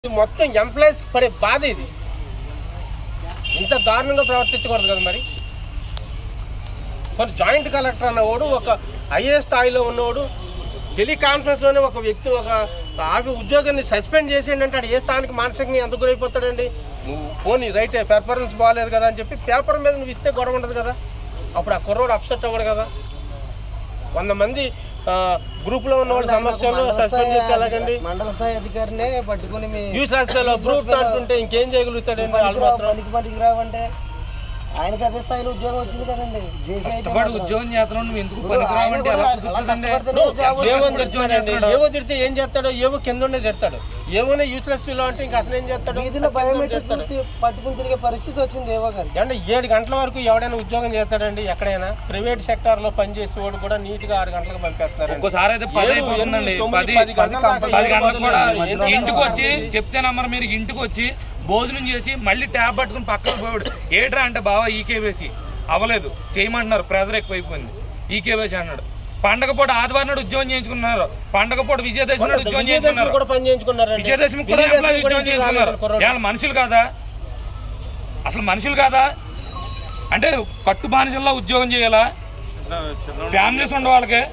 మొత్తం ఎంప్లాయీస్ పడే బాధ ఇది. ఇంత దారుణంగా ప్రవర్తించకూడదు కదా. మరి కొన్ని జాయింట్ కలెక్టర్ అన్నవాడు, ఒక ఐఏఎస్ స్థాయిలో ఉన్నవాడు టెలికాన్ఫరెన్స్లోనే ఒక వ్యక్తి ఒక ఆఫీస్ ఉద్యోగాన్ని సస్పెండ్ చేసేయండి అంటే ఏ స్థానికి మానసికంగా ఎంత గురైపోతాడండి. పోనీ రైట్ పెర్ఫార్మెన్స్ బాగాలేదు కదా అని చెప్పి పేపర్ మీద నువ్వు ఇస్తే గొడవ ఉండదు కదా. అప్పుడు ఆ కుర్రోడు అప్సెట్ అవ్వడు కదా. 100 మంది గ్రూప్ లో ఉన్న వాళ్ళ సమస్యలు సస్పెండ్ చేస్తే ఎలాగండి. మండల స్థాయి అధికారినే పట్టుకుని యూస్ గ్రూప్ అంటుంటే ఇంకేం చేయగలుగుతాడండి. పనికి రావంటే ఆయనకి అదే స్థాయిలో ఉద్యోగం వచ్చింది కదండి. ఉద్యోగం చేస్తున్నాడు ఏవో తిడితే ఏం చేస్తాడో, ఏవో కింద ఉండే తిడతాడు, ఏవోనే యూస్లెస్ ఫీల్ అంటే ఇంకా అతను ఏం చేస్తాడు. వీధిలో బయోమెట్రిక్ పట్టుకుని తిరిగే పరిస్థితి వచ్చింది. ఏవో గారు అంటే 7 గంటల వరకు ఎవడైనా ఉద్యోగం చేస్తాడండి. ఎక్కడైనా ప్రైవేట్ సెక్టార్ లో పనిచేసేవాడు కూడా నీట్ గా 6 గంటలకు పంపేస్తారు. ఒక్కోసారి అయితే 10 గంటలకు కూడా ఇంటికి వచ్చి చెప్తే నమ్మరు మీరు. ఇంటికి వచ్చి భోజనం చేసి మళ్ళీ ట్యాబ్ పట్టుకుని పక్కకు పోయాడు. ఏట్రా అంటే బావా ఈకేవేసి అవ్వలేదు చేయమంటున్నారు, ప్రెజర్ ఎక్కువైపోయింది, ఈకేవేసి అన్నాడు. పండగ పూట ఆదివారం నాడు ఉద్యోగం చేయించుకున్నారు, పండగ పూట విజయదశమి నాడు ఉద్యోగం చేయించుకున్నారు, విజయదశమి కూడా ఉద్యోగం చేయించుకున్నారు. ఇవాళ మనుషులు కాదా? అసలు మనుషులు కాదా? అంటే కట్టు బానిసల్లో ఉద్యోగం చేయాలా? ఫ్యామిలీస్ ఉండే వాళ్ళకి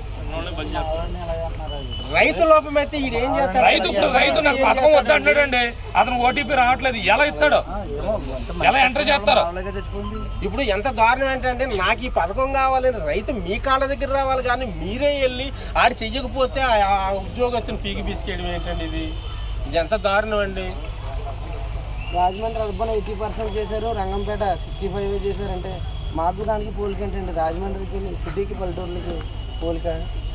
రైతు లోపం అయితే ఏం చేస్తాడు? రైతు నాకు పథకం వద్దంటాడండి. అతను ఓటీపీ రావట్లేదు, ఎలా ఇస్తాడు? ఎలా ఎంటర్ చేస్తారు? ఇప్పుడు ఎంత దారుణం ఏంటంటే నాకు ఈ పథకం కావాలని రైతు మీ కాళ్ళ దగ్గర రావాలి, కానీ మీరే వెళ్ళి ఆడు చెయ్యకపోతే ఆ ఉద్యోగస్తుని పీకి పిసికేయడం ఏంటండి? ఇది ఎంత దారుణం అండి. రాజమండ్రి అర్బన్ 80% చేశారు, రంగంపేట 65 చేశారంటే మాకు దానికి పోలిక ఏంటండి? రాజమండ్రికి సిటీకి పల్లెటూర్లకి పోలిక.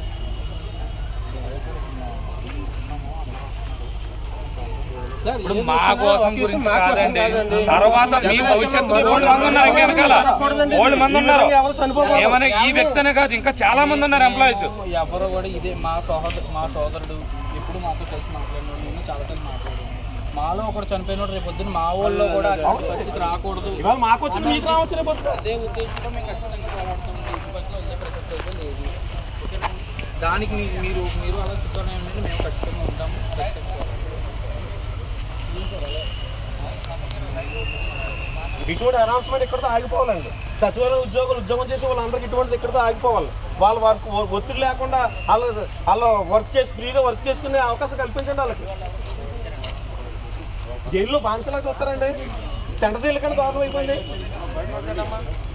ఇప్పుడు మా కోసం గురించి కాదండి, తర్వాత మీ భవిష్యత్తు 100 మంది ఉన్నారు, వెనకాల 100 మంది ఉన్నారు. ఏమైనా ఈ వ్యక్తినే కాదు, ఇంకా చాలా మంది ఉన్నారు ఎంప్లాయీస్. ఎవరో కూడా ఇదే మా సోదరుడు ఎప్పుడు మాతో కలిసి మాట్లాడినాడు, నేను చాలా కలిసి మాట్లాడాను. మాలో ఒకటి చనిపోయినాడు, రేపు పొద్దున్న మా ఊళ్ళో కూడా పరిస్థితి రాకూడదు, అదే ఉద్దేశంతో మేము ఖచ్చితంగా పోరాడుతాం. ఉండే పరిస్థితి అయితే లేదు. దానికి మీరు అలా చూస్తూనే ఉండండి, మేము ఖచ్చితంగా ఉంటాము. ఇటువంటి అనౌన్స్మెంట్ ఇక్కడితో ఆగిపోవాలండి. సచివాలయ ఉద్యోగం చేసే వాళ్ళందరికీ ఇటువంటిది ఇక్కడితో ఆగిపోవాలి. వాళ్ళ ఒత్తిడి లేకుండా వాళ్ళు వర్క్ చేసి ఫ్రీగా వర్క్ చేసుకునే అవకాశం కల్పించండి. వాళ్ళకి జైల్లో బానిసలాగా వస్తారండి. సెంటర్ జైలు కానీ దారుణం అయిపోయింది.